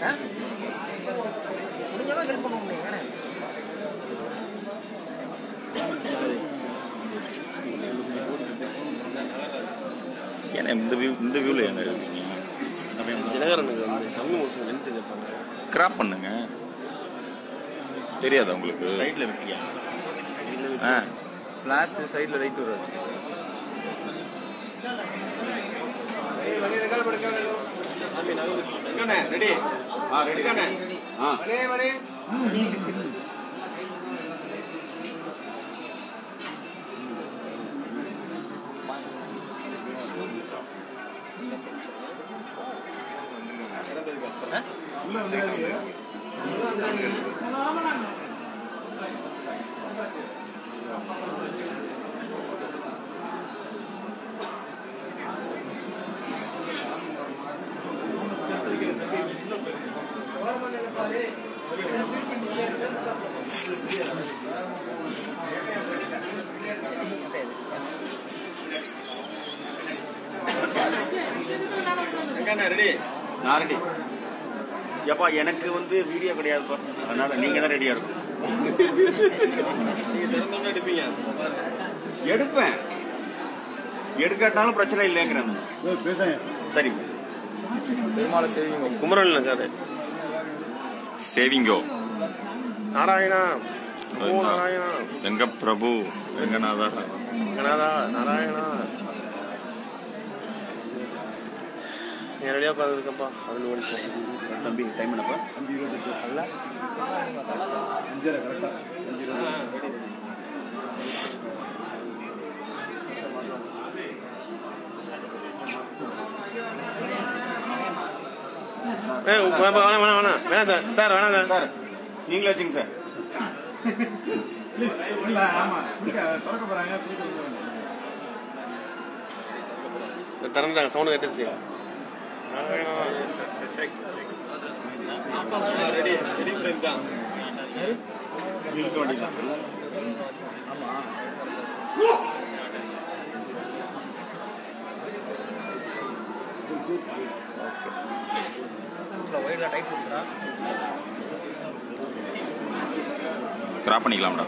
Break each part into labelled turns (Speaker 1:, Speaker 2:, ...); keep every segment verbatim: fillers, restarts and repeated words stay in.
Speaker 1: முடிஞ்சளவு ஹெல்ப் பண்ண முடியும்.
Speaker 2: ஏன்னா இந்த வியூ இந்த வியூவில் என்ன இருக்கீங்க?
Speaker 3: தினகரனுக்கு வந்து தமிழ் மோசம் லென்த் கேட்பாங்க.
Speaker 2: கிராப் பண்ணுங்க. தெரியாதா உங்களுக்கு?
Speaker 3: சைடில் வெட்டியா?
Speaker 2: ஆ
Speaker 4: ஃப்ளாஷ் சைடில் ரைட் வரும்.
Speaker 3: ரெடி ஆ ரெடி தானே? ஆ ரெடி நான் ரெடி. எப்பா எனக்கு வந்து வீடியோ கிடையாதுப்பா, அதனால நீங்க தான் ரெடியா இருக்கும். நீங்க திறந்தோன்னு எடுப்பீங்க. எடுப்பேன், எடுக்காட்டாலும் பிரச்சனை இல்லைங்கிறேன். சரி
Speaker 4: பெருமாளை சேவிங்கோ.
Speaker 3: குமரன் இருக்காரு.
Speaker 2: சேவிங்கோ
Speaker 3: நாராயணா ஓ நாராயணா
Speaker 2: வெங்க பிரபு வெங்கநாதா
Speaker 3: கனாதா நாராயணா. நான் ரெடியாக உட்காந்துருக்கப்பா. அதில் ஓடிப்போம் தம்பி. டைம் என்னப்பா? அஞ்சு இருபது அல்ல அஞ்சரை கரெக்டாக அஞ்சு இருபது. வேணாம் வேணாம் வேணாம் வேணாம் சார். சார் வேணாம் சார். சார் நீங்களே வச்சுங்க சார். திறந்துட்டாங்க. சவுண்ட் கேட்டுச்சு. ரெடி ரெடி ஃப்ரேம் தான். இழுக்க வேண்டியதான்.
Speaker 2: கிராப் பண்ணிக்கலாம்டா.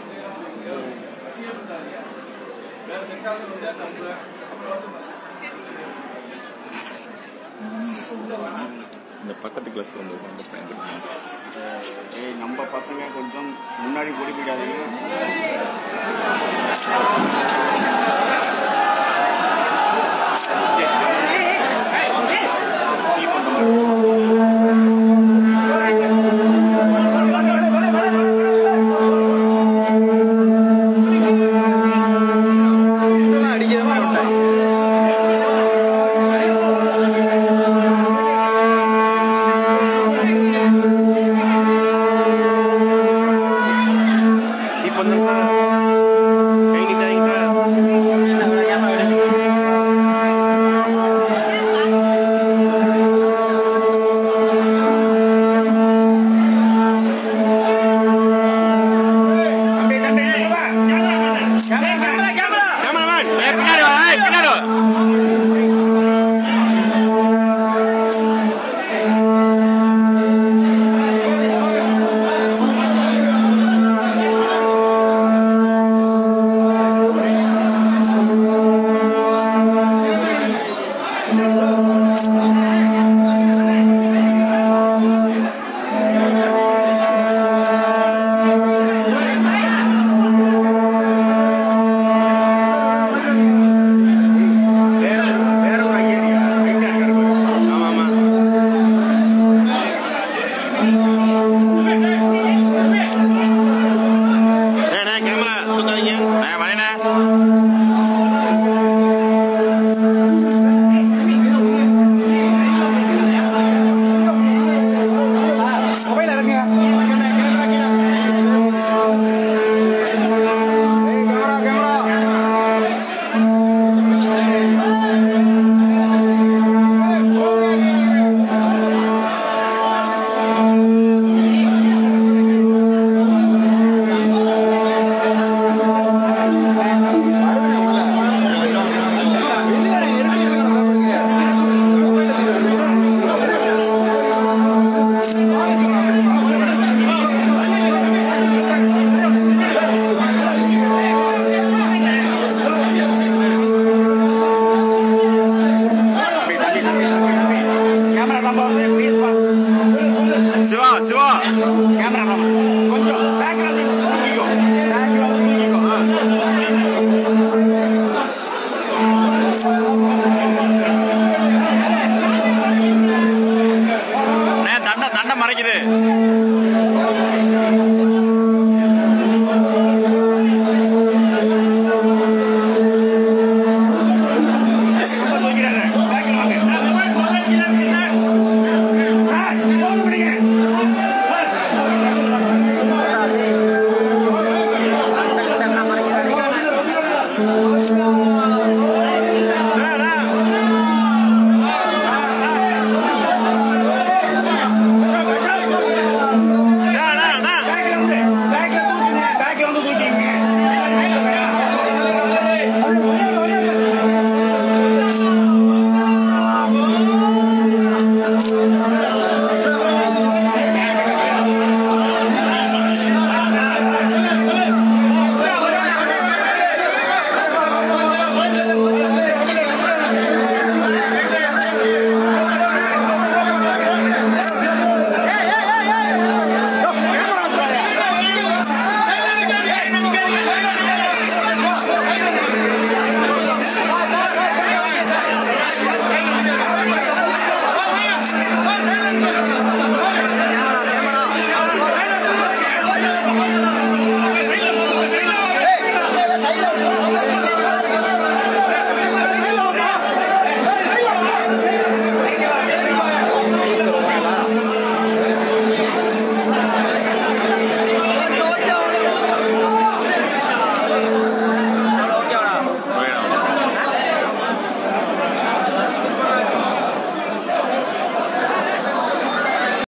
Speaker 2: இந்த பக்கத்து கிளாஸ் வந்து
Speaker 3: ஏய் நம்ம பசங்க கொஞ்சம் முன்னாடி போடி போயிடாதீங்க. கை நீட்டாதீங்க சார்.
Speaker 2: சிவா சிவா
Speaker 1: கேமரா கொஞ்சம் பேக்ரவுண்ட் தூக்கிக்கோ பேக்ரவுண்ட் தூக்கிக்கோ
Speaker 2: தண்டை தண்டை மறைக்குது